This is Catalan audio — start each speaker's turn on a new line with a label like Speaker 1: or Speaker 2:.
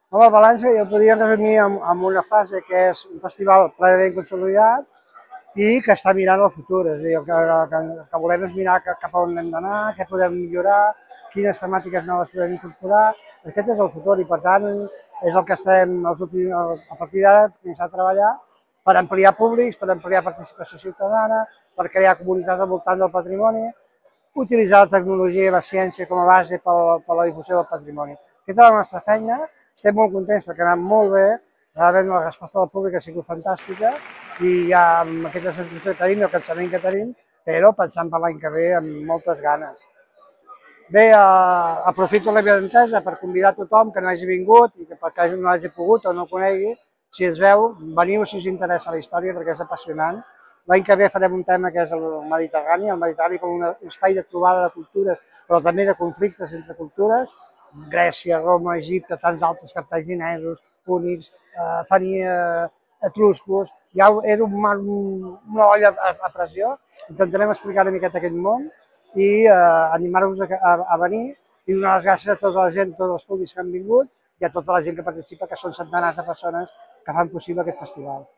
Speaker 1: Home, el balanç jo el podria resumir amb una frase que és un festival plenament consolidat i que està mirant el futur, és a dir, que volem és mirar cap a on hem d'anar, què podem millorar, quines temàtiques noves podem incorporar, aquest és el futur i per tant és el que estem a partir d'ara començar a treballar per ampliar públics, per ampliar participació ciutadana, per crear comunitat al voltant del patrimoni, utilitzar la tecnologia i la ciència com a base per a la difusió del patrimoni. Aquesta és la nostra feina, estem molt contents perquè ha anat molt bé, realment la resposta del públic ha sigut fantàstica i ja amb aquesta sensació que tenim i el cansament que tenim, però pensant per l'any que ve amb moltes ganes. Bé, aprofito la meva entesa per convidar tothom que no hagi vingut i que perquè no hagi pogut o no conegui, si es veu, veniu si us interessa la història perquè és apassionant. L'any que ve farem un tema que és el Mediterrani com un espai de trobada de cultures, però també de conflictes entre cultures, Grècia, Roma, Egipte, tants altres cartaginesos, púnics, etruscos, ja era una olla a pressió, intentarem explicar una miqueta aquest món i animar-vos a venir i donar les gràcies a tota la gent, a tots els públics que han vingut i a tota la gent que participa, que són centenars de persones que fan possible aquest festival.